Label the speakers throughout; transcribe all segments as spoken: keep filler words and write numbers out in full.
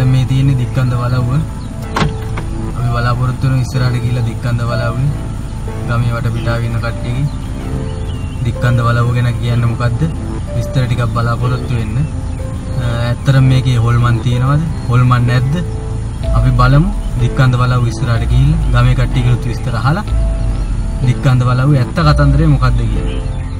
Speaker 1: දැන් මේ තියෙන්නේ දික්කන්ද වලව්ව. අපි බලාපොරොත්තු වෙන ඉස්සරහට ගිහිල්ලා දික්කන්ද වලව්වේ ගමේ වටපිටාවේ ඉන්න කට්ටියගේ දික්කන්ද වලව්ව ගැන කියන්න මොකද්ද? විස්තර ටිකක් බලාපොරොත්තු වෙන්න. ඇත්තටම මේකේ හොල්මන් තියෙනවද? හොල්මන් නැද්ද? අපි බලමු. දික්කන්ද වලව්ව ඉස්සරහට ගිහිල්ලා ගමේ කට්ටියගේ විස්තර අහලා දික්කන්ද වලව්වේ ඇත්ත කතන්දරේ මොකද්ද කියලා.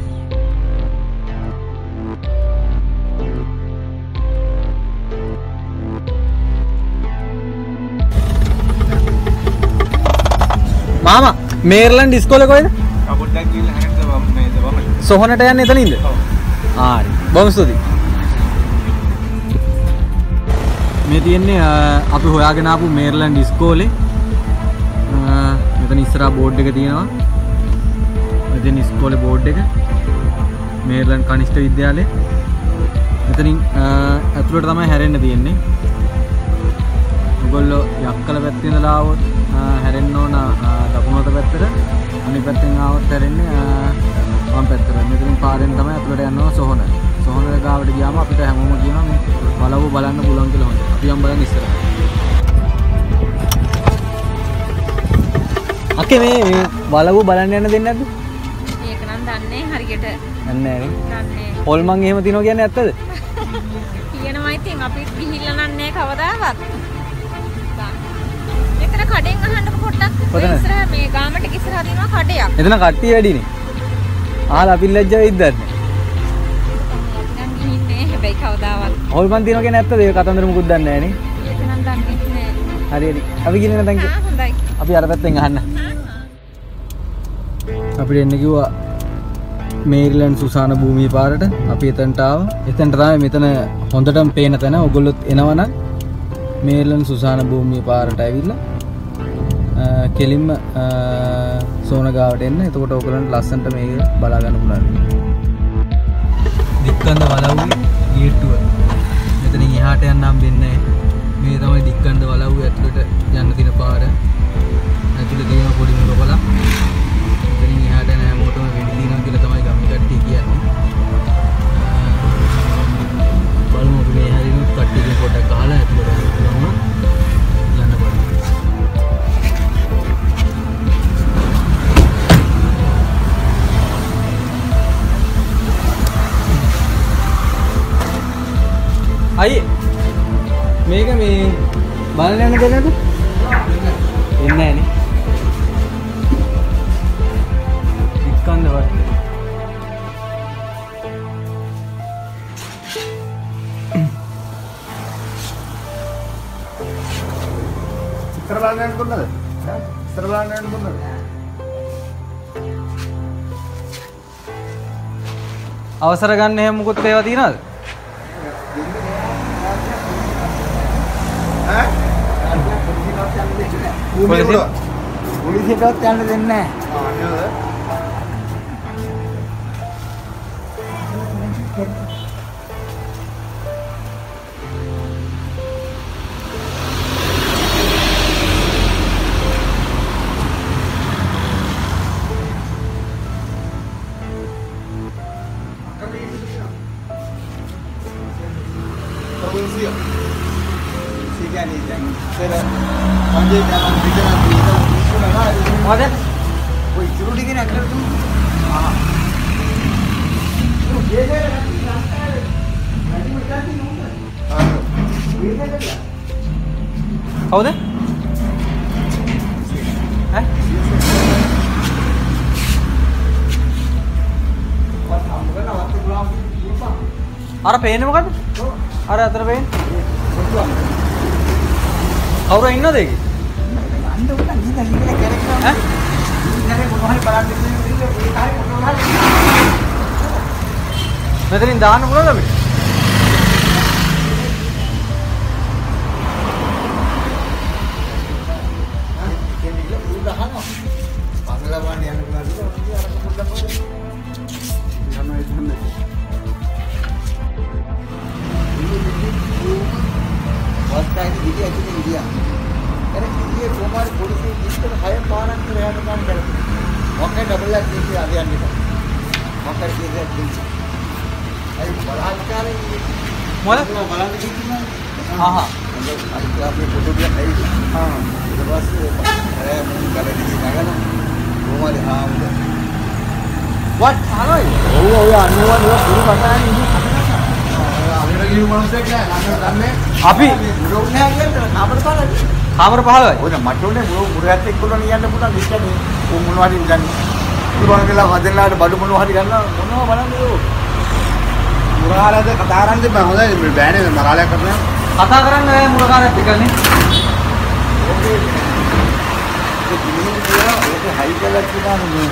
Speaker 1: मामा मेरलैंड इस्कोले कोई सोहनට යන්නේ එතනින්ද? ඔව්. හරි. බොහොම ස්තුතියි. මේ තියෙන්නේ අපි හොයාගෙන ආපු මේර්ලන්ඩ් ඉස්කෝලේ. මෙතන ඉස්සරහා බෝඩ් එක තියෙනවා. මෙතන ඉස්කෝලේ බෝඩ් එක. මේර්ලන්ඩ් කනිෂ්ඨ විද්‍යාලය. මෙතනින් ඇතුළට තමයි හැරෙන්න තියෙන්නේ. ඔයගොල්ලෝ යක්කල පැත්තේ ඉඳලා ආවොත් හැරෙන්න ඕන දකුණු අත පැත්තට. අනිත් පැත්තෙන් ආවොත් හැරෙන්නේ වම් පැත්තට. මෙතනින් පාරෙන් තමයි ඇතුළට යනවා සොහොන. සොහොන ගාවට ගියාම අපිට හැමෝම කියනවා මේ වලව්ව බලන්න පුළුවන් කියලා හොඳ. අපි යම් බලන්න ඉස්සරහ. අකේ මේ මේ වලව්ව බලන්න යන්න දෙන්නේ නැද්ද?
Speaker 2: ඒක නම් දන්නේ හරියට.
Speaker 1: දන්නේ නැහැ නේ.
Speaker 2: දන්නේ.
Speaker 1: හොල්මන් එහෙම තියනවා කියන්නේ ඇත්තද?
Speaker 2: කියනවා ඉතින් අපි ගිහිල්ලා නන්නේ කවදාවත්. මෙතන කඩෙන් අහන්න පොඩ්ඩක්. ඉස්සරහ මේ ගාමට ඉස්සරහ දිනවා කඩයක්.
Speaker 1: එතන කට්ටිය වැඩිනේ. ආලා අපි ලැජ්ජා වෙයිද නැද්ද?
Speaker 2: දැන් ගිහින්නේ හැබැයි කවදාවත්.
Speaker 1: හොල්මන් තියනවා කියන්නේ ඇත්තද? ඒ කතන්දර මුකුත් දන්නේ නැහැ නේ.
Speaker 2: ඒක නම් දන්නේ නැහැ.
Speaker 1: හරි හරි. අපි ගිහින් නැතන්
Speaker 2: ආ හොඳයි.
Speaker 1: අපි අර පැත්තෙන් අහන්න. අපිට එන්න කිව්වා මේරිලන්ඩ් සුසාන භූමියේ පාරට. අපි එතනට ආවා. එතනට තමයි මෙතන හොඳටම පේන තැන. ඔයගොල්ලොත් එනවනම් මේරිලන්ඩ් සුසාන භූමියේ පාරට ඇවිල්ලා කෙලින්ම සෝන ගාවට එන්න. එතකොට ඔයගොල්ලන්ට ලස්සනට මේක බලා ගන්න පුළුවන්. දික්කන්ද වලව්වේ ගේට්ටුව. මෙතනින් එහාට යන්න හම්බෙන්නේ නැහැ. මේ තමයි දික්කන්ද වලව්වේ ඇතුළට යන්න තියෙන පාර. ඇතුළේ තියෙන පොඩි මොකලා. මෙතනින් එහාට යන හැමෝටම වෙඩි දිනවා කියලා තමයි ගමේ කට්ටිය කියන්නේ. බලමු අපි මේ හැරිනුත් කට්ටියගෙන් පොඩ්ඩක් අහලා ඇතුළට යන්න පුළුවන්. යන්න බලමු. අයියේ මේක මේ බලන්න යන්න දෙන්නද? එන්නේ නැහැ නේ. දික්කන්ද වල.
Speaker 3: ඉතර බලන්න යන්න දුන්නද? ඉතර බලන්න යන්න දුන්නද?
Speaker 1: අවසර ගන්න එහෙම මොකොත් ඒවා තියනවද?
Speaker 3: පොලිසියටවත් යන්න දෙන්නේ නැහැ. ආ නේද? polisi. Sehingga ni yang saya panggil dalam bikinan kita isu mana? Mana? Woi, juru di sini akan tu. Ah. Tu dia dia nanti nanti. Nanti macam ni nunggu. Ah. Dia dia dia. Kau dah? Eh? අර පේන්නේ මොකද්ද? අර අතර පේන්නේ. කවුරු ඉන්නද ඒකේ? අන්න උඩ ගිහින් ගිහින් කැරෙක්ටර් ඈ? ඉන්නේ මොනවහරි බලන්න ඉන්නේ ඒ කාරේ මොනවහරි. මෙතනින් දාන්න පුළුවන්ද අපිට? හා? කෙනෙක් උඩ අහනවා. පස්සලා වань යන්න පුළුවන්. අර පොඩ්ඩක් යනවා ඉතින්. Wasta ini dia aja ni dia. Karena dia kemarin polisi itu saya paran tu yang kan kan. Maka double lagi dia ada yang kita. Maka dia dia polisi. Ayo balan kali. Mana? Balan di sini. Aha. අනිත් ක්ලාස්සේ පොඩු ටිකක් ඇවිල්ලා. ආ. ඊට පස්සේ ඒ මුන් ගලදී නගන කොහමද ආවද? what හරයි. ඔව් ඔය අනුවා නෝ පුරු කතානේ ඉන්නේ. අපිට ගිහුව මනුස්සයෙක් නෑ. නංග දන්නේ. අපි මුරුක් නෑ කියන්නේ කාමර පහළයි. කාමර පහළයි. ඔය මට උනේ මුරු මුරුත් එක්ක උනන යන්න පුළුවන් ඉස්සනේ. උන් මොනවා හරි ගන්නේ. ඉතින් කියලා හදලාට බඩු මොනවා හරි ගන්නවා මොනවා බලන්නේ ඔය. මුරාලද කතා කරන්නේ මම හොඳයි මේ බෑනේ මරාලයක් කරනවා. කතා කරන්න බෑ මුරකාරයෙක් එකනේ. ඕකේ. ඒ කිමින් කියලා ඒක හයි කරලා කියනවා මේ.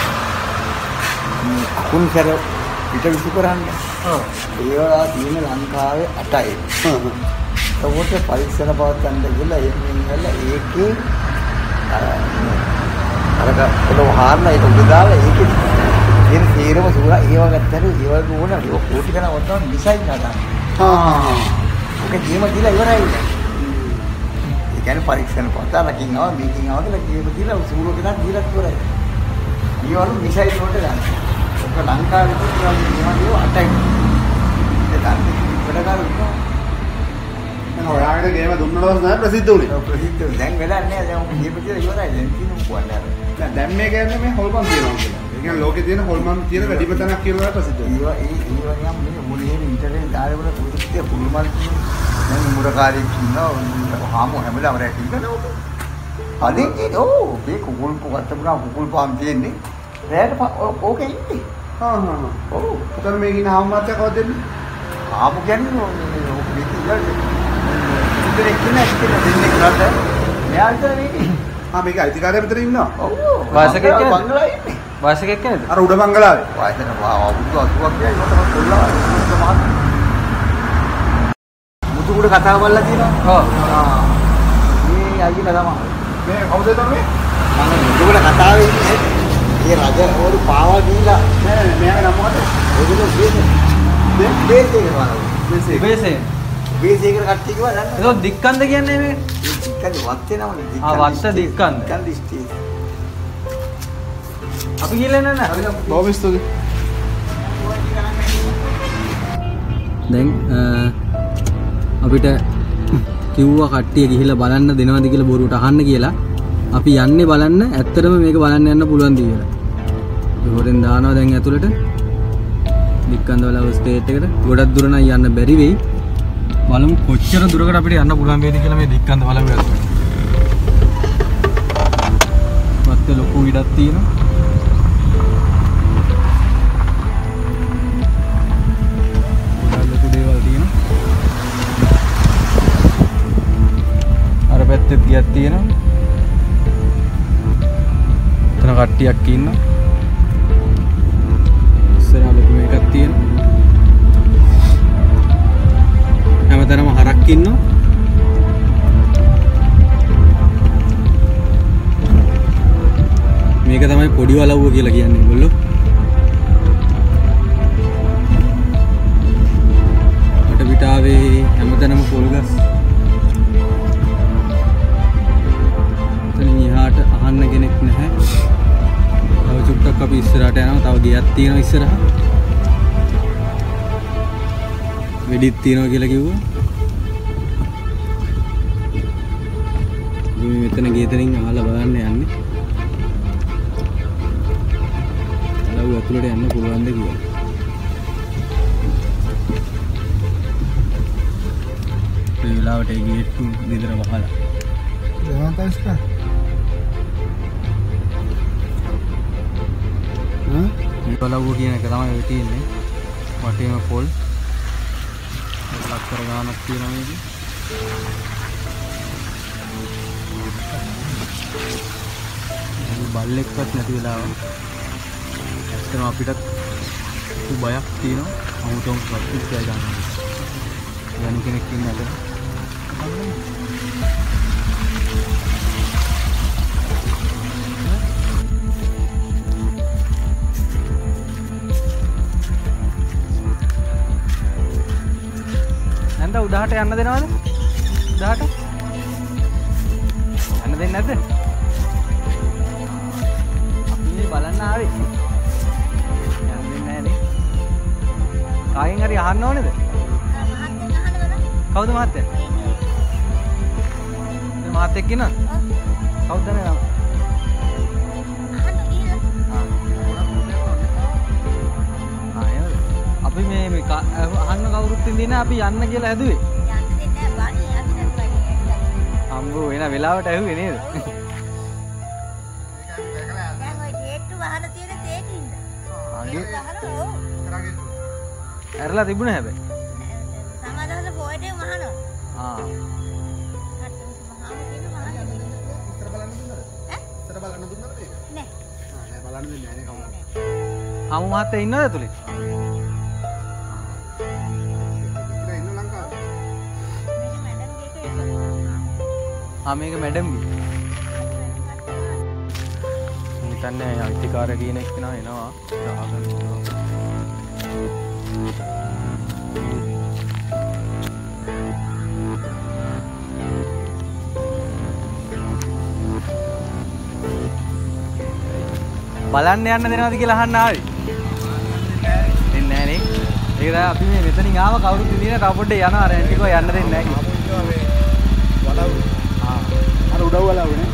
Speaker 3: අකුන් කර පිට විසු කරන්නේ. ඔව්. ඒවා තියෙන ලංකාවේ අටයි. හ්ම්. ඒකට පරීක්ෂණ පවත්වන්න ගිහලා ඒකෙන් ගිහලා ඒකේ අර අරක පොළොව හාරලා ඒක උඩ දාලා ඒකේ තියෙන තීරම සූරා ඒව ගත්තට ඒව ගෝන ඒක කෝටි ගණන් වටන ඩිසයින් කරනවා. හා හා. ඒක ගේම දීලා ඉවරයි. ඒ කියන්නේ පරීක්ෂණ පවත්වලා කින් ආවා මේකින් ආවා කියලා ගේම දීලා සූරෝ කෙනා දීලා ඉවරයි. ඊවලු ඩිසයින් වලට ගන්න. ඒක ලංකාවේ තියෙන මොනවද අටයි. ඒක ගන්න වැඩකාරයෝ ඔයාලට ගේම දුන්නොත් නෑ ප්‍රසිද්ධ උනේ. ඔව් ප්‍රසිද්ධ දැන් වෙලා නෑ දැන් ඔක ගේම කියලා ඉවරයි දැන් තියෙන මොකක්ද නෑ දැන් මේ කියන්නේ මේ හොල්මන් තියනවා කියලා. ඒ කියන්නේ ලෝකේ තියෙන හොල්මන් තියෙන වැඩිම තැනක් කියලා ප්‍රසිද්ධ. ඒවා ඒ ඒවා නිකම් මේ මොලේ ඉන්ටර්නෙට් දාලා වල පුරුද්දේ පුරුමල් කියන දැන් මුරකාරයෙක් ඉන්නවා හාමු හැමදාම රැට ඉන්නවා ඔක. අදින් ඒ ඕ මේ කුකුල් පොකට පුරා කුකුල් පාම් තියෙන්නේ. රැට ඕකේ ඉන්නේ. හා හා. ඔව්. උතන මේ කින හාමු මාත්‍යා කවද දෙන්නේ? හාමු කියන්නේ ඕක පිටිවල ඉතින් එක්කන එක්කන දෙන්නේ කරාද? මෙයාට මේකේ. ආ මේක අයිතිකාරය විතර ඉන්නවා. ඔව්. වාසකෙක් කියන්නේ බංගලා ඉන්නේ. වාසකෙක් කියන්නේ? අර උඩ බංගලාවේ. වාසන අවුරුදු අසූවක් ගියා ඒකට කොල්ලා මුතු උඩ කතා කරලා තියෙනවා. ඔව්. ආ. මේ අයියලා තමයි. මේ කවුද තමයි? මම මුතු උඩ කතාවේ ඉන්නේ. මේ රජ ඕරු පාවා දීලා නෑ මෙයාගේ නම මොකද? ඒකද බේසේ. මේ බේසේ කරනවා. බේසේ. බේසේ. බේසේ කර කට්ටිය කිව්වා දන්නවද? ඒක දික්කන්ද කියන්නේ මේ? දික්කන්ද වත් වෙනවනේ දික්කන්ද. ආ වත් දික්කන්ද. දික්කන්ද ස්ටේ. අපි ගිහලා නෑ. බොහොම ස්තුතියි.
Speaker 1: දැන් අපිට කිව්වා කට්ටිය ගිහිල්ලා බලන්න දෙනවද කියලා බොරුවට අහන්න කියලා. අපි යන්නේ බලන්න ඇත්තටම මේක බලන්න යන්න පුළුවන් ද කියලා. අපි හොරෙන් දානවා දැන් ඇතුළට. දික්කන්දවල ස්ටේට් එකට. ගොඩක් දුර නම් යන්න බැරි වෙයි. බලමු කොච්චර දුරකට අපිට යන්න පුළුවන් වේද කියලා මේ දික්කන්ද බලමු ඇතුළට. වත්තේ ලොකු ඉඩක් තියෙනවා. ලොකු දේවල් තියෙනවා. අර පැත්තේ ගියක් තියෙනවා. එතන කට්ටියක් ඉන්නවා. ඉස්සරහ ලොකු එකක් තියෙනවා. හැමතැනම හරක් ඉන්නවා. මේක තමයි පොඩි වලව්ව කියලා කියන්නේ ඒගොල්ලෝ. වට පිටාවේ හැමතැනම පොල් ගස්. එතනින් එහාට අහන්න කෙනෙක් නැහැ. තව චුට්ටක් අපි ඉස්සරහට යනවා. තව ගියක් තියෙනවා ඉස්සරහ. වෙඩිත් තියෙනවා කියලා කිව්වා. මේ මෙතන ගේතරින් අහලා බලන්න යන්නේ. ලව් ඇතුළට යන්න පුළුවන්ද කියලා. මේ වෙලාවට ඒ ගේට්ටු ගෙදර වහලා.
Speaker 3: දෙවන්තයිස්ක. හ්ම්?
Speaker 1: මේ බලව්ව කියන එක තමයි ඔය තියෙන්නේ. වටේම පොල්. ලක්තර ගානක් තියෙනවා මේක. බල්ලෙක්වත් නැති වෙලාව. ඇත්තටම අපිටත් බයක් තියෙනවා. අමුතුම ප්‍රතික්‍රියා ගන්නවා. යන කෙනෙක් ඉන්නද? නැන්ද උඩහට යන්න දෙනවද? උඩහට? යන්න දෙන්නේ නැද්ද? අපි මේ බලන්න ආවේ. යන්න දෙන්නේ නැහැ නේ. කාගෙන් හරි අහන්න ඕනේද? කවුද මහත්තයා? මාත් එක්ක ඉන්න. කවුද දන්නේ නම?
Speaker 2: අහන්න ගිහලා.
Speaker 1: ආ එහෙමද? අපි මේ මේ අහන්න කවුරුත් ඉඳින අපි යන්න කියලා හැදුවේ.
Speaker 2: යන්න දෙන්නේ නැහැ බණි අපි දැන් බණි.
Speaker 1: අම්බෝ එන වෙලාවට ඇහුවේ නේද?
Speaker 2: දැන් ඔය ගේට්ටු වහන තියෙන තේකින්ද?
Speaker 1: ආගේ
Speaker 2: වහනවා ඔව්.
Speaker 1: ඇරලා තිබුණා හැබැයි.
Speaker 2: සමාදවස පොයටේ වහනවා.
Speaker 1: ආ. අමු මහත්තයා ඉන්නවද ඇතුලේ? ආ මේක මැඩම්ගේ. මම හිතන්නේ අයිතිකාරය කියන එක කෙනා එනවා. දාගන්න ඕන. බලන්න යන්න දෙනවද කියලා අහන්න ආවේ. දෙන්නේ නැහැ නේ. ඒක තමයි අපි මේ මෙතනින් ආව කවුරුත් ඉඳින තව පොඩ්ඩේ යනවා අර ඇන්ටිකෝ යන්න දෙන්නේ නැහැ කියලා. වලව්. ආ. අර උඩව වලව් නේ.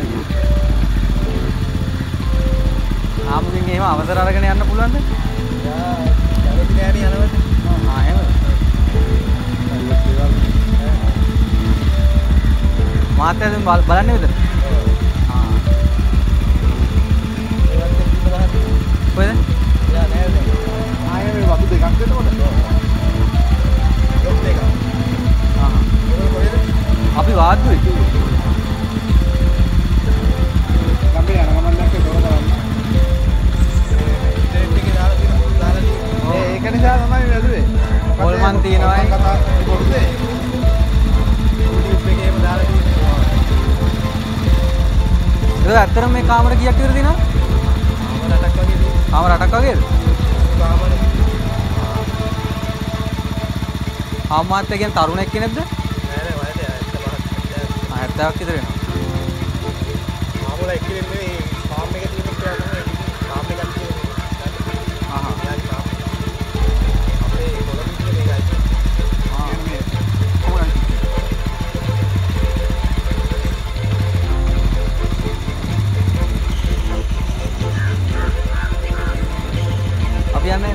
Speaker 1: ආමුගෙන් එහෙම අවසර අරගෙන යන්න පුළුවන්ද? යා කැමති නෑනේ යනවට. ආ එහෙමද? මාත්‍යා දැන් බලන්නේ විතර. කොහෙද? යා නෑ නෑ. ආයේ මේ වතු දෙකක් දෙනකොට. ලොක් දෙකක්. ආ. ඒක කොහෙද? අපි වාද්දුවේ. ගම්බේ යන ගමන් දැක්කේ දොර බලන්න. ට්‍රේන් එකේ දාලා තියෙන දාලා තියෙන. ඒක නිසා තමයි වැදුවේ. පොල්මන් තියනවායි. කතා කොහොමද? YouTube එකේම දාලා තියෙනවා. ඒක ඇත්තටම මේ කාමර කීයක් විතර දෙනවද? කාමර අටක් වගේ දෙනවා. කාමර අටක් වගේද? කාමර. ආම්මාත් කියන තරුණෙක් කෙනෙක්ද? නෑ නෑ වයස හැත්තෑවක් විතර වෙනවා. මාමුලා එක්කෙනෙක් නෙවෙයි ෆාම් එකේ තියෙන කෙනා තමයි ෆාම් එකක් තියෙන්නේ. ආහා. අපේ කොළඹ ඉන්නේ මේකයි. ආ මේ කොහොමද? අපි යන්නේ.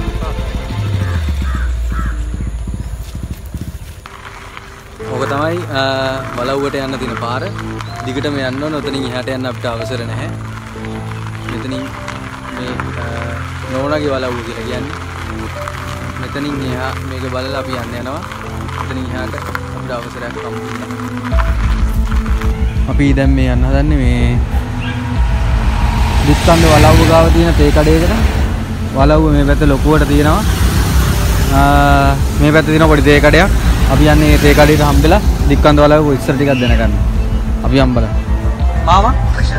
Speaker 1: ඕක තමයි බලව්වට යන්න තියෙන පාර. දිගටම යන්න ඕන. ඔතනින් එහාට යන්න අපිට අවසර නැහැ. මෙතනින් මේ නෝනාගේ බලව්ව කියලා කියන්නේ. මෙතනින් එහා මේක බලලා අපි යන්න යනවා. මෙතනින් එහාට අපිට අවසරයක් හම්බුනේ. අපි දැන් මේ යන්න හදන්නේ මේ දික්කන්ද වලව්ව ගාව තියෙන තේ කඩේකට. වලව්ව මේ පැත්ත ලොකුවට තියෙනවා. මේ පැත්තේ තියෙන පොඩි තේ කඩයක්. අපි යන්නේ තේ කඩේට හම්බෙලා දික්කන්ද වලව්ව ඉස්සර ටිකක් දෙනගන්න. අපි හම්බලා. මාමා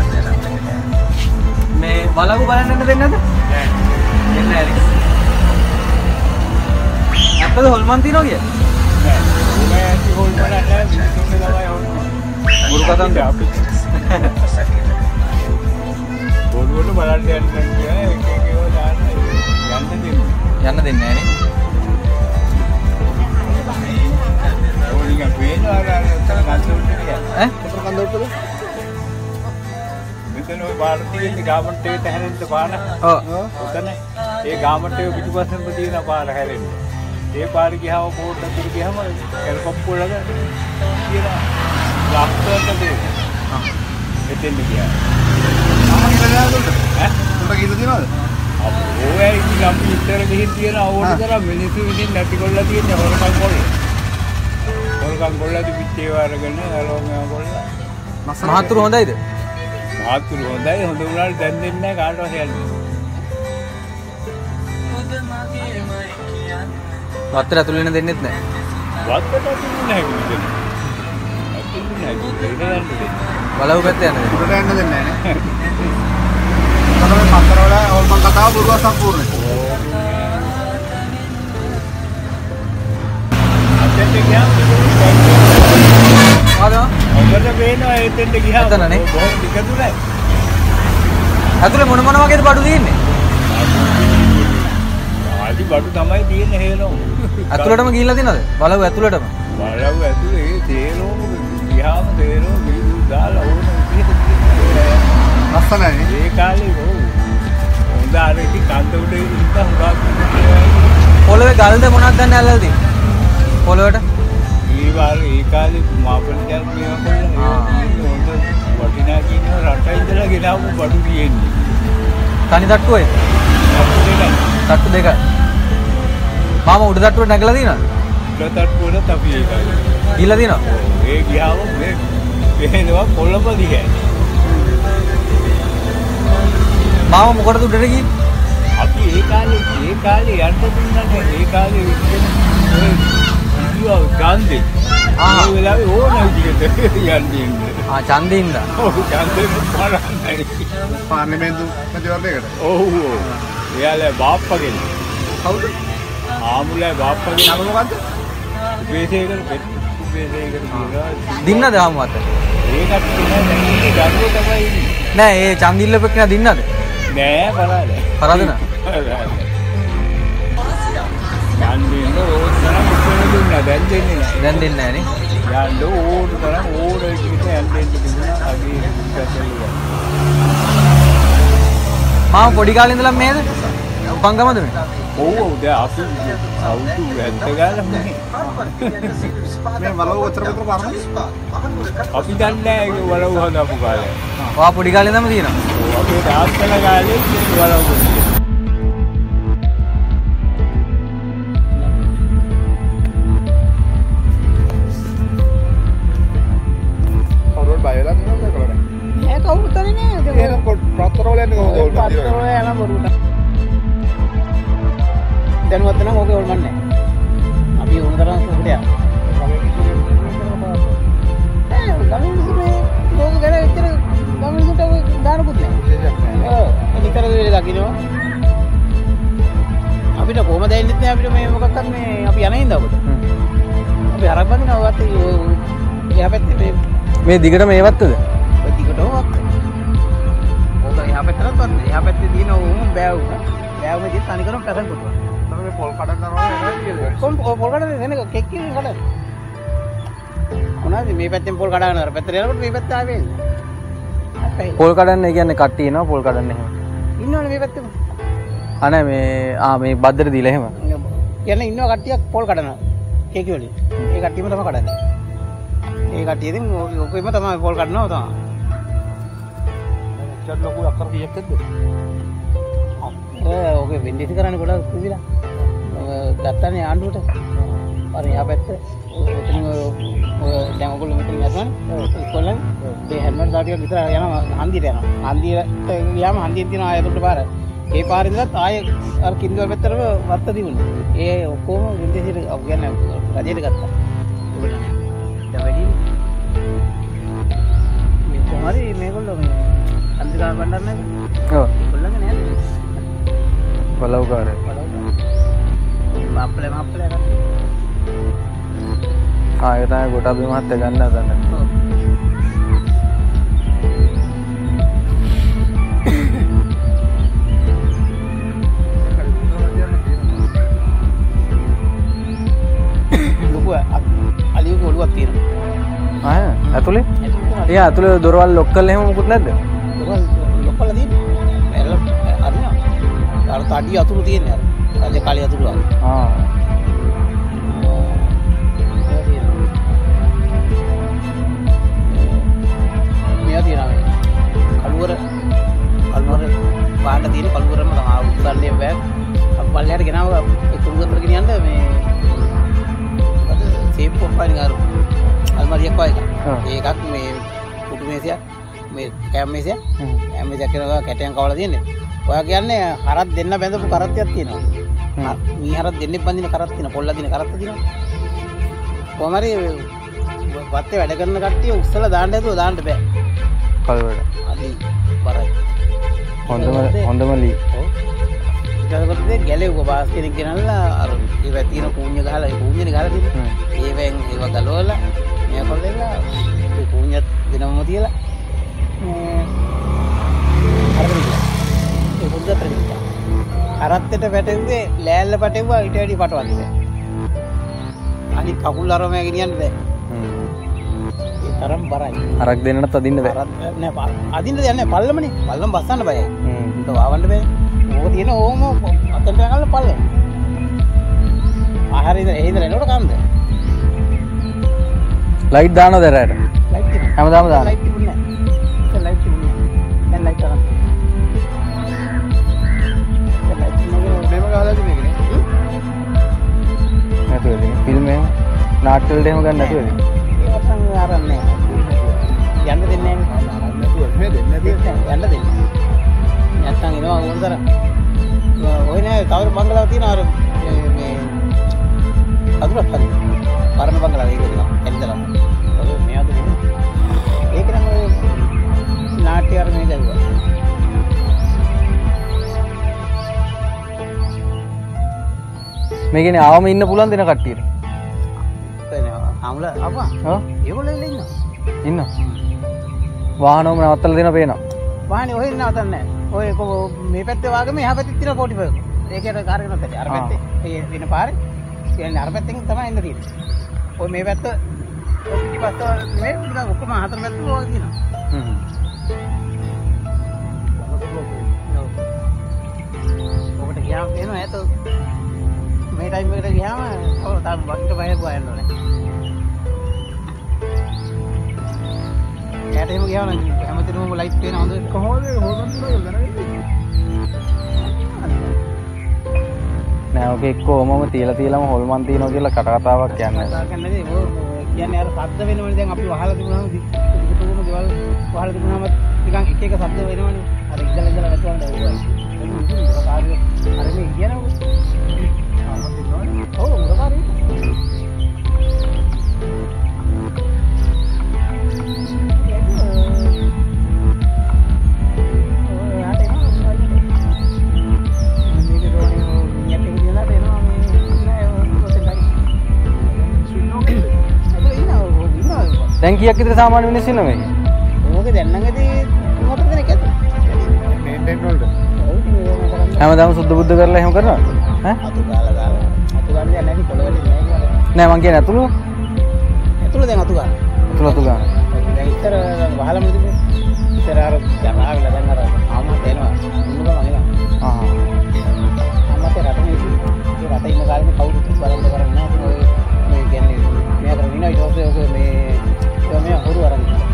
Speaker 1: මේ වලව්ව බලන්න දෙන්නද? නෑ. දෙන්න ඇරි. අපද හොල්මන් තියනවා කිය? නෑ. මේ ඇටි හොල්මන් නැහැ. මිනිස්සුන්ගේ ළමයි හොල්මන්. මුරු කතන්ද අපි. බොරුවට බලන්න යන්න කියලා එක එක ඒවා දාන්න යන්න දෙන්නේ. යන්න දෙන්නේ නැහැ නේ. ඕනික පේනවා අර උත්තර කන්දොට්ටේ ඈ? උත්තර කන්දොට්ටේද? මෙතන ඔය ಭಾರತೀಯ ගාමන්ට් එකට හැරෙන්න පාර. ඔව්. ඔතන ඒ ගාමන්ට් එක පිටුපස්සෙන් තියෙන පාර හැරෙන්න. ඒ පාර ගියාම බෝඩ් එකකට ගියාම කැල්පප්පු වලක තියෙන ලක්ෂණ දෙක. ආ. එතෙන් ගියා. ආ කියලා නේද? ඈ? උඹ කියලා තියනවද? ඔය ඉතින් අපි ඉතර ගිහින් තියෙන ඕන තරම් මිනිස්සු ඉතින් නැති කොල්ලා තියෙන හොරකම් කොල්ලා. හොරකම් කොල්ලා දිවිච්චේ වරගෙන හලෝම කොල්ලා. මහතුරු හොඳයිද? මහතුරු හොඳයි. හොඳ උනාට දැන් දෙන්නේ නැහැ කාටවත් යන්නේ. වත්තර ඇතුළේ වෙන දෙන්නෙත් නැහැ. වත්තර ඇතුළේ නැහැ කිව්වද? ඇතුළේ නැහැ කිව්වද? බලව පැත්තේ යන්නේ. උඩට යන්න දෙන්නේ නැහැ නේ. තමයි පතර වල ඕල්මන් කතාව පුරුව සම්පූර්ණයි. අතෙන්ට ගියාම ආද? ඔබට පේනවා එතෙන්ට ගියාම බොහොම ටිකදුලයි. ඇතුලේ මොන මොන වගේද බඩු තියෙන්නේ? ආදි බඩු තමයි තියෙන්නේ හේලෝ. ඇතුලටම ගිහිල්ලා තියෙනවද? බලව ඇතුලටම. බලව ඇතුලේ තේරෝ ගියාම තේරෝ
Speaker 4: දාලා ඕන විදිහට
Speaker 3: ලස්සනයි.
Speaker 4: ඒ කාලේ ඔව්. හොඳ අර ඉතින් කන්ද උඩ ඉඳන් හුඟක්
Speaker 1: පොළවේ ගල්ද මොනක් ගන්න ඇල්ලලා තියෙන්නේ? පොළවට?
Speaker 4: ඒ වාර ඒ කාලේ මාපල ජල් මේවා කොල්ලා හොඳ වටිනා කියන රට ඉඳලා ගෙනාවු බඩු තියෙන්නේ.
Speaker 1: තනි තට්ටුවේ? තට්ටු දෙකයි. මාම උඩ තට්ටුවට නැගලා දිනවද?
Speaker 4: උඩ තට්ටුවට අපි ඒ කාලේ.
Speaker 1: ගිහලා දිනවද?
Speaker 4: ඒ ගියාම මේ පේනවා කොළඹ දිහා.
Speaker 1: මාම මොකටද උඩට ගියේ?
Speaker 4: අපි ඒ කාලේ ඒ කාලේ යන්න දුන්නානේ ඒ කාලේ ඔය ඉතිවා ගාන්දේ ආ ඒ වෙලාවේ ඕන විදිහට යන්නේ
Speaker 1: ආ ඡන්දින්ද
Speaker 4: ඔව් ඡන්දේ පාරන්නේ
Speaker 3: පාර්ලිමේන්තු මැතිවරණයකට.
Speaker 4: ඔව් ඔව් එයාලා බාප්පගෙන්
Speaker 3: කවුද?
Speaker 4: ආමුලේ බාප්පගෙන්
Speaker 3: නම මොකද්ද?
Speaker 4: උපේසේකර පෙත් උපේසේකර කියලා
Speaker 1: දින්නද ආමුවත්?
Speaker 4: ඒකට තමයි දරුවෝ තමයි ඉන්නේ
Speaker 1: නෑ ඒ ඡන්දිල්ල පෙක්කන දින්නද?
Speaker 4: නෑ පරාද
Speaker 1: පරාදන?
Speaker 4: යන්න ඕන තරම් උත්තර දුන්නා දැන් දෙන්නේ නෑ.
Speaker 1: දැන් දෙන්නේ නෑනේ.
Speaker 4: යන්න ඕන තරම් ඕන විදිහට යන්න දෙන්න දුන්නා අගේ පැත්තේ.
Speaker 1: මාම පොඩි කාලේ ඉඳලා මේද? උපංගමද මේ?
Speaker 4: ඔව් ඔව් දැන් අපි අවුරුදු ඇත්ත ගාලා මේ.
Speaker 3: මේ වලව උතර උතර පාරන.
Speaker 4: අපි දන්නේ නෑ වලව හදාපු කාලේ.
Speaker 1: ඔයා පොඩි කාලේ ඉඳන්ම තියෙනවා.
Speaker 4: ඔව් අපේ තාත්තලා කාලේ වලව ගොඩේ.
Speaker 3: බයලා නේද කරන්නේ?
Speaker 2: නෑ කවුරුත් නැහැ.
Speaker 3: ඒක ප්‍රාතරවල යන්නේ කොහොමද ඕල් මන්දිර?
Speaker 2: පත්තරෝ යන බොරුට. දැනුවත් නම් ඕකේ ඕල්මන්නේ. අපි උන් තරම් සුකට යා. ඒ ගමින්සුනේ ලෝක ගැන විතර ගමින්සුට දානකුත් නෑ. ඔව් නිතර වෙලේ දකින්නවා. අපිට කොහමද දෙන්නේ නැහැ අපිට මේ මොකක්වත් මේ අපි යන්නේ ඉඳ අපිට. අපි හරක් බඳිනවා වත් එහා පැත්තේ මේ
Speaker 1: මේ දිගට මේ වත්තද?
Speaker 2: ඔය දිගටම වත්. ඕක එහා පැත්තටත් වත්. එහා පැත්තේ තියෙන උන් බෑව්. බෑව් මේ දිහා තනි කරම පැසන් කොටුවා.
Speaker 3: තමයි පොල් කඩන් කරනවා නේද කියලා.
Speaker 2: කොම් පොල් කඩන එන කෙක් කිරි කඩන. මොනවාද මේ පැත්තෙන් පොල් කඩන අර පැත්තට යනකොට මේ පැත්ත ආවේ. අපේ
Speaker 1: පොල් කඩන්න ඒ කියන්නේ කට්ටිය එනවා පොල් කඩන්න එහෙම.
Speaker 2: ඉන්නවනේ මේ පැත්තේ.
Speaker 1: අනේ මේ ආ මේ බද්දට දීලා එහෙම.
Speaker 2: කියන්නේ ඉන්නවා කට්ටියක් පොල් කඩනවා. කෙක් වලින්. ඒ කට්ටියම තමයි කඩන්නේ. ඒ කට්ටියකින් ඔකෙම තමයි පොල් කඩනවා තමයි.
Speaker 3: චත් ලොකු අක්කර කීයක්ද?
Speaker 2: ඒ ඔකේ වෙන්ඩිසි කරන්නේ ගොඩක් කුවිලා. ගත්තානේ ආණ්ඩුවට. අර එහා පැත්තේ එතන ඔය දැන් ඔයගොල්ලෝ මෙතන යනවනේ. ඉස්කෝලෙන් මේ හැල්මට් දාටියක් විතර යනවා හන්දියට යනවා. හන්දියට ගියාම හන්දියෙන් තියෙන ආයතනට පාර. ඒ පාරේ ඉඳලා ආයේ අර කින්දුව පැත්තටම වත්ත දිනුනේ. ඒ ඔක්කොම වෙන්ඩිසිට කියන්නේ රජයට ගත්තා. දැන් වැඩි මේ කොහරි මේගොල්ලෝ මේ අන්තිගාන බණ්ඩාර නේද?
Speaker 1: ඔව්.
Speaker 2: ඒගොල්ලන්ගේ නේද?
Speaker 1: බලවකාරය.
Speaker 2: මාප්ලේ මාප්ලේ නේද?
Speaker 1: ආ ඒක තමයි ගොඩබි මහත්තයා ගන්න හදන්නේ.
Speaker 2: ඔව්. අලියු ගොළුවක් තියෙනවා.
Speaker 1: ආ ඇතුලේ? ඒ ඇතුලේ දොරවල් ලොක් කරලා එහෙම මොකුත් නැද්ද?
Speaker 2: දොරවල් ලොක් කරලා තියෙනවා. එරල අරිනවා. අර තඩි අතුරු තියෙන්නේ අර. රජ කාලේ අතුරු වගේ.
Speaker 1: ආ.
Speaker 2: මෙයා තියෙනවා. කළුවර කළුවර පාන්න තියෙන කළුවරම තමයි උත්සන්නේ බෑ. අපි පල්ලෙහාට ගෙනාව ඒ කුරුගතර ගෙනියන්න මේ සේප් කොම්පැනි ගාරු අල්මාරියක් වගේ එකක්. ඒකක් මේ කුටු මේසයක් මේ කැම් මේසයක් කැම් මේසයක් කරනවා කැටයන් කවලා තියෙන්නේ. ඔයා කියන්නේ හරක් දෙන්න බැඳපු කරත්තයක් තියෙනවා. මී හරක් දෙන්නෙක් බඳින කරත් තියෙනවා. පොල්ලා දින කරත් තියෙනවා. කොහමද වත්තේ වැඩ කරන කට්ටිය උස්සලා දාන්න හදුවා දාන්න බෑ.
Speaker 1: කලවල.
Speaker 2: අදි බරයි.
Speaker 1: හොඳම හොඳම ලී.
Speaker 2: ඔව්. ඊට පස්සේ ගැලේක බාස් කෙනෙක් ගෙනල්ලා අර ඒවා තියෙන කූඤ්ඤ ගහලා ඒ කූඤ්ඤනේ ගහලා තියෙනවා. ඒවෙන් ඒව ගලවලා මෙයා කොල්ලෙලා ඒ කූඤ්ඤත් දිනවම තියලා මේ අරගෙන ඒ පොඩ්ඩක් තරකිලා. කරත්තෙට වැටෙන්නේ ලෑල්ල පටෙව්වා ඊට වැඩි පටවන්නේ. අනිත් කකුල් අරම ගෙනියන්න බෑ. ඒ තරම් බරයි.
Speaker 1: හරක් දෙන්නත් අදින්න බෑ.
Speaker 2: අරක් නෑ පා- අදින්න දෙයක් නෑ පල්ලමනේ. පල්ලම බස්සන්න බයයි.
Speaker 1: හ්ම්.
Speaker 2: ඒක වවන්න බෑ. ඕක තියෙන ඕම අතට යනකල් පල්ලම. ආහාර ඉඳලා ඒ ඉඳලා එනකොට කන්ද.
Speaker 1: ලයිට් දානවද රැට?
Speaker 2: ලයිට් තියෙනවා.
Speaker 1: හැමදාම දානවා.
Speaker 2: ලයිට් තිබුණේ නෑ. ඒක ලයිට් තිබුණේ නෑ. දැන් ලයිට් ගන්න. ඒක ලයිට් නෙවෙයි මේව ගහලා තිබෙන්නේ.
Speaker 1: නැතුව ඉතින් ෆිල්ම් එහෙම නාට්‍ය වලට එහෙම ගන්න නැතුව ඉතින්.
Speaker 2: ඒකට අරන්නේ නෑ. යන්න දෙන්නේ නෑ. නැතුව මේ දෙන්නේ නැති යන්න දෙන්නේ. නැත්තම් එනවා ඕනතර. ඔය නෑ කවුරු බංගලාව තියෙනවා අර මේ මේ අදුරක් හරි. පරණ බංගලාව ඒක තියෙනවා. එන්දලා. ඔය මේ අද නෙමෙයි. ඒක නම් ඔය නාට්‍ය අර මේ දැල්වා.
Speaker 1: මේ කියන්නේ ආවම ඉන්න පුළුවන් දෙන කට්ටියට.
Speaker 2: ආමුල අපා
Speaker 1: ඔව්
Speaker 2: ඒගොල්ලෝ ඉල්ල ඉන්නවා.
Speaker 1: ඉන්න. වාහනවම නවත්තලා දෙන පේනවා.
Speaker 2: වාහනේ ඔහෙ නවතන්නේ නැහැ. ඔය කො- මේ පැත්තේ වාගම එහා පැත්තේ තියෙන ෆෝටි ෆයිව්. ඒකට කාර්යයක් නැත්තේ. අර පැත්තේ. ඒ වෙන පාරේ. කියන්නේ අර පැත්තෙන් තමයි එන්න තියෙන්නේ. ඔය මේ පැත්ත පිටිපස්ස මේ නිකන් ඔක්කොම හතර පැත්තම වගේ තියෙනවා.
Speaker 1: හ්ම්.
Speaker 2: ඔකට ගියාම එනවා ඇත. මේ ටයිම් එකට ගියාම ඔය තාම වක්ට බයව යන්න ඕනේ. යාට එහෙම ගියාම නම් හැමතිස්සෙම ලයිට් පේන හොඳ කොහොමද හොදන්න
Speaker 1: නෑ ඔක එක්කෝමම තියලා තියලාම හොල්මන් තියනවා කියලා කට කතාවක් කියන්නේ.
Speaker 2: කියන්නේ කියන්නේ අර ශබ්ද වෙනවනේ දැන් අපි වහලා තිබුණාම දිගටම ගෙවල් වහලා තිබුණාම නිකන් එක එක ශබ්ද වෙනවනේ අර ඉඳලා ඉඳලා වැටුණා දැන් ඒක කාර්ය අර මේ කියනවා ඔව් මොකක්ද
Speaker 1: දැන් කීයක් විතර සාමාන්‍ය මිනිස්සු ඉන්නව මේකේ?
Speaker 2: ඕකේ දැන් නම් ඉතින් මොකටද දෙනෙක් ඇත මේන්ටේන් වලට ඔව් ඒක
Speaker 1: හැමදාම සුද්ධ බුද්ධ කරලා එහෙම කරනවා ඈ?
Speaker 2: අතු ගාලා ගාලා අතු ගන්න දෙයක් නැහැ පොළවලේ නෑ කියලා
Speaker 1: නෑ මං කියන්නේ අතුළු
Speaker 2: ඇතුළ දැන් අතු ගන්න
Speaker 1: අතුළු අතු ගන්න.
Speaker 2: දැන් ඉතර වහලම තිබුණේ ඉතර අර ජනාවිලා දැන් අර ආමත් එනවා මුන්නම නේද
Speaker 1: ආ
Speaker 2: ආමත් රටනේ ඉන්නේ ඒ රට ඉන්න කාලේ කවුරුත් බලන්න කරන්නේ නැහැ ඔය මේ කියන්නේ මෙයා කරගෙන ඉන්න ඊට පස්සේ ඔක මේ ඔය මේ හොරු අරන් ඉන්නවා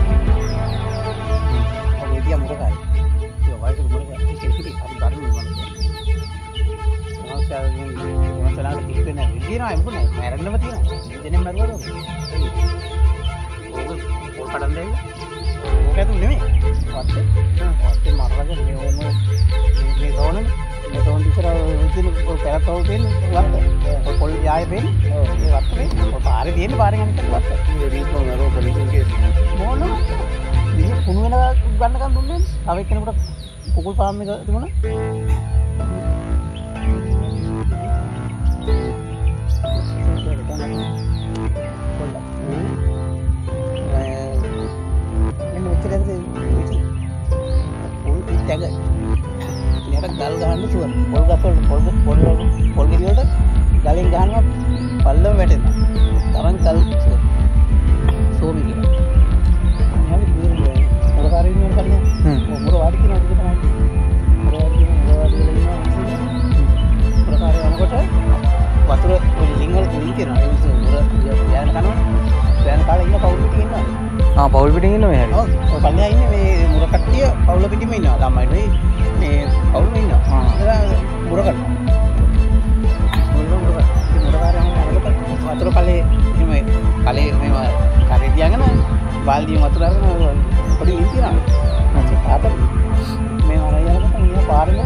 Speaker 2: ඔය ඉතියා මොකක්ද ඒ වයසක මොකක්ද ඒක ඉතිරි අපි ගන්න ඕනේ මොනවාක්ද මොනවාට කිව්වේ නැහැ විදිනවා එම්බුනේ මැරෙන්නම තියෙනවා දෙනෙන් මැරුවද ඕක ඕක කඩන් දෙන්න ඕක ඇතුළේ නෙමෙයි වත්තේ වත්තේ මරලාගෙන මේ ඕන මේ තෝරන්නේ මේ තෝරන ඉතර විදින ඔය පැරතවල් දෙන්නේ වත්ත ඔය පොල් යාය දෙන්නේ ඒ වත්ත වෙන්නේ ඔය පාරේ තියෙන්නේ පාරෙන් අනිත් වත්ත මේ රීපෝ නරෝ පොලිසියෙන් කේස් මොන මේ කුණු වෙන ගන්නකම් දුන්නේ තව එක්කෙනෙකුට කුකුල් පාම් එක තිබුණා තැග ඉතින් ගල් ගහන්න ෂුවර් පොල් ගස් වල පොල් පොල් පොල් ගෙඩි වලට ගලෙන් ගහනවා පල්ලම වැටෙනවා තරම් කල් ෂුවර් සෝමි කියලා මම කියන්නේ මොකද කාරේ ඉන්න කන්නේ
Speaker 1: හ්ම්
Speaker 2: මොර වාඩි කියනවා ඒක තමයි මොර වාඩි කියනවා මොර වාඩි වෙලා ඉන්නවා මොර කාරේ යනකොට වතුර ලිංග වල කුයි කියනවා ඒ නිසා මොර යන කනවා දැන් කාලේ ඉන්න කවුරුත් ඉන්නවා
Speaker 1: ආ පවුල් පිටින් ඉන්න මේ හැටි.
Speaker 2: ඔව් ඔය පල්ලෙහා ඉන්නේ මේ මුර කට්ටිය පවුල පිටින්ම ඉන්නවා ළමයි නෙවෙයි මේ පවුලම ඉන්නවා.
Speaker 1: ආ.
Speaker 2: ඒලා මුර කරනවා. මුර මුර කරනවා. ඉතින් මුර කාර්යයන් යනකොට වතුර කලේ එහෙම කලේ මේව කරේ තියාගෙන බාල්දියෙන් වතුර අරගෙන පොඩි ලින් තියනවා. තාත මේ වරය යනකොට මිය පාරේ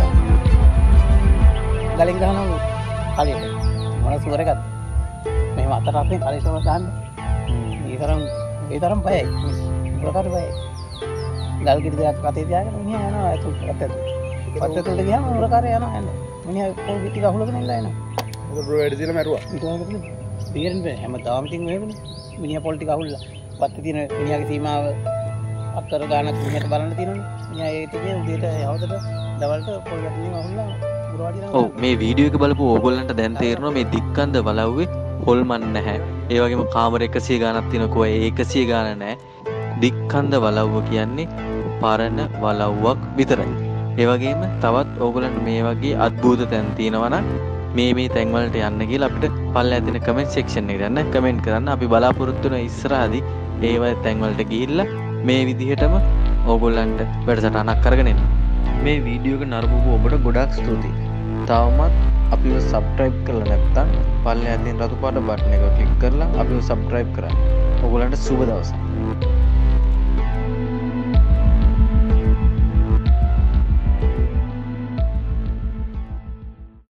Speaker 2: ගලෙන් ගහනවා කලේ. මොන සුවර එකක්ද? මෙහෙම අතට අපේ කලේ සම දාන්න. ඒ තරම් ඒ තරම් බයයි. ප්‍රකාර බයයි. ගල් කිරි දෙයක් අතේ තියාගෙන මිනිහා යනවා ඇතුළට ඇතුළට. පස්සට ගියාම ප්‍රකාරය යනවා යන්නේ. මිනිහා පොල් පිටි ගහුලගෙන ඉල්ල එනවා.
Speaker 3: මොකද බ්‍රෝ වැඩ දීලා මැරුවා.
Speaker 2: ඊට පස්සේ බීරන් බෑ හැමදාම තින් වෙන්නේ. මිනිහා පොල් ටික අහුල්ලා. පත්තේ තියෙන මිනිහාගේ සීමාව අතර ගානක් මිනිහට බලන්න තියෙනවනේ. මිනිහා ඒ ටිකේ උදේට යවතට දවල්ට පොල් ගැටීම අහුල්ලා පුරවාඩි යනවා.
Speaker 5: ඔව් මේ වීඩියෝ එක බලපු ඕගොල්ලන්ට දැන් තේරෙනවා මේ දික්කන්ද වලව්වේ හොල්මන් නැහැ. ඒ වගේම කාමර එකසිය ගානක් තියෙනකෝ ඒ එකසිය ගාන නැහැ. දික්කන්ද වලව්ව කියන්නේ පරණ වලව්වක් විතරයි. ඒ වගේම තවත් ඕගොල්ලන්ට මේ වගේ අద్භූත තැන් තියෙනවා නම් මේ මේ තැන් වලට යන්න කියලා අපිට පල්ලෙහා තියෙන කමෙන්ට් සෙක්ෂන් එකට යන්න කමෙන්ට් කරන්න. අපි බලාපොරොත්තු වෙන ඉස්සරහදී ඒ වගේ තැන් වලට ගිහිල්ලා මේ විදිහටම ඕගොල්ලන්ට වැඩසටහනක් කරගෙන එන්න. මේ වීඩියෝ එක නරඹපු ඔබට ගොඩාක් ස්තුතියි. තවමත් අපිව සබ්ස්ක්‍රයිබ් කරලා නැත්නම් පල්ලෙහා තියෙන රතු පාට බටන් එක ක්ලික් කරලා අපිව සබ්ස්ක්‍රයිබ් කරන්න. ඕගොල්ලන්ට සුබ දවසක්.